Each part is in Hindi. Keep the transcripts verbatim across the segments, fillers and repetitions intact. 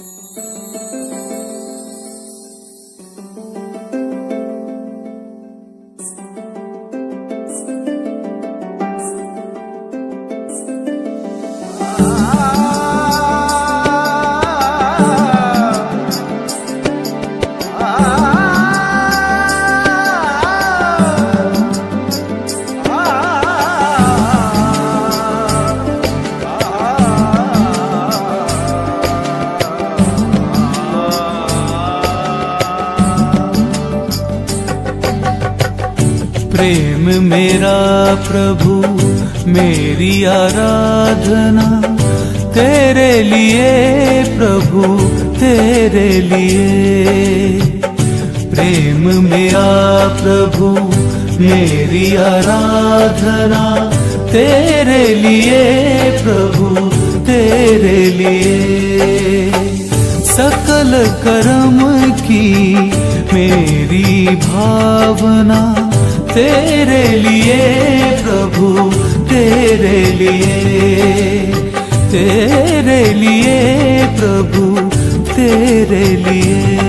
प्रेम मेरा प्रभु मेरी आराधना तेरे लिए प्रभु तेरे लिए। प्रेम मेरा प्रभु मेरी आराधना तेरे लिए प्रभु तेरे लिए। सकल कर्म की मेरी भावना तेरे लिए प्रभु तेरे लिए, तेरे लिए प्रभु तेरे लिए।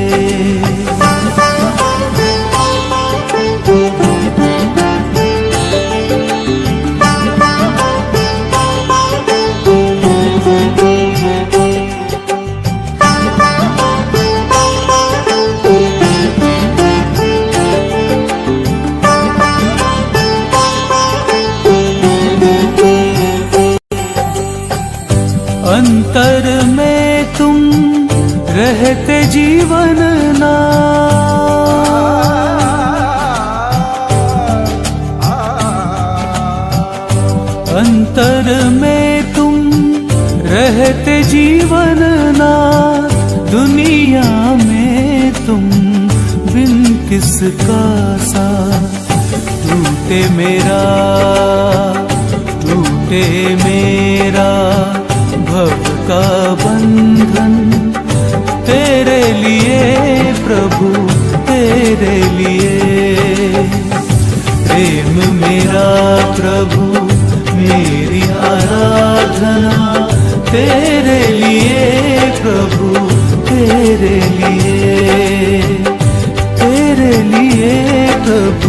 अंतर में तुम रहते जीवन ना, अंतर में तुम रहते जीवन ना। दुनिया में तुम बिन किसका सा। टूटे मेरा टूटे मेरा भव का बंधन तेरे लिए प्रभु तेरे लिए। प्रेम मेरा प्रभु मेरी आराधना तेरे लिए प्रभु तेरे लिए, तेरे लिए प्रभु